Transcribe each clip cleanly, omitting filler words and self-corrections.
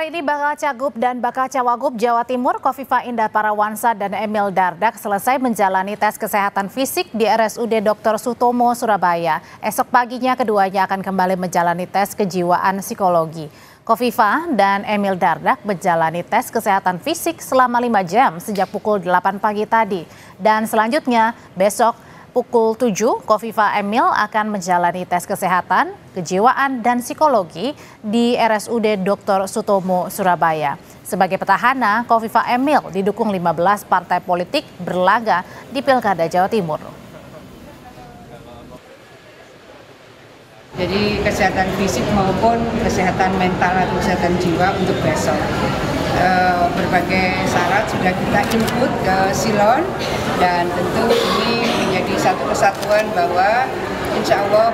Hari ini bakal Cagup dan bakal Cawagup Jawa Timur Khofifah Indar Parawansa dan Emil Dardak selesai menjalani tes kesehatan fisik di RSUD Dr. Sutomo, Surabaya. Esok paginya keduanya akan kembali menjalani tes kejiwaan psikologi. Khofifah dan Emil Dardak menjalani tes kesehatan fisik selama 5 jam sejak pukul 8 pagi tadi. Dan selanjutnya besok pukul 7, Khofifah Emil akan menjalani tes kesehatan, kejiwaan, dan psikologi di RSUD Dr. Sutomo, Surabaya. Sebagai petahana, Khofifah Emil didukung 15 partai politik berlaga di Pilkada Jawa Timur. Jadi kesehatan fisik maupun kesehatan mental atau kesehatan jiwa untuk besok. Berbagai syarat sudah kita input ke Silon dan tentu ini menjadi satu kesatuan bahwa insya Allah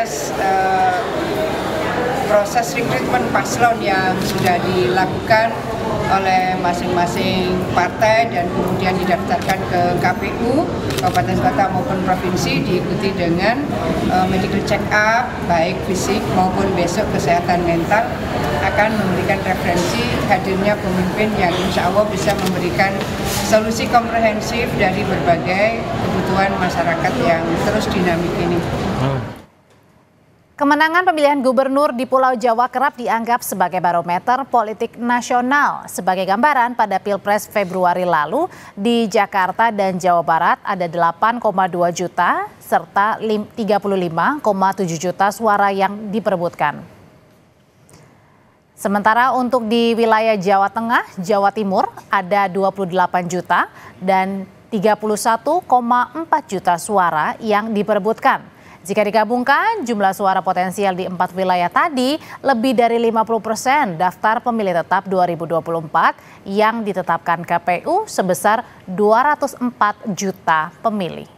proses rekrutmen paslon yang sudah dilakukan oleh masing-masing partai dan kemudian didaftarkan ke KPU Kabupaten Kota maupun provinsi diikuti dengan medical check up baik fisik maupun besok kesehatan mental akan memberikan referensi hadirnya pemimpin yang insya Allah bisa memberikan solusi komprehensif dari berbagai kebutuhan masyarakat yang terus dinamik ini. Kemenangan pemilihan gubernur di Pulau Jawa kerap dianggap sebagai barometer politik nasional. Sebagai gambaran, pada Pilpres Februari lalu di Jakarta dan Jawa Barat ada 8,2 juta serta 35,7 juta suara yang diperebutkan. Sementara untuk di wilayah Jawa Tengah, Jawa Timur ada 28 juta dan 31,4 juta suara yang diperebutkan. Jika digabungkan, jumlah suara potensial di 4 wilayah tadi lebih dari 50% daftar pemilih tetap 2024 yang ditetapkan KPU sebesar 204 juta pemilih.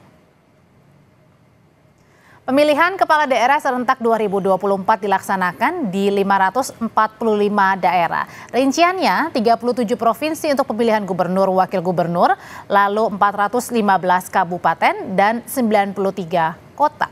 Pemilihan kepala daerah serentak 2024 dilaksanakan di 545 daerah. Rinciannya 37 provinsi untuk pemilihan gubernur, wakil gubernur, lalu 415 kabupaten dan 93 kota.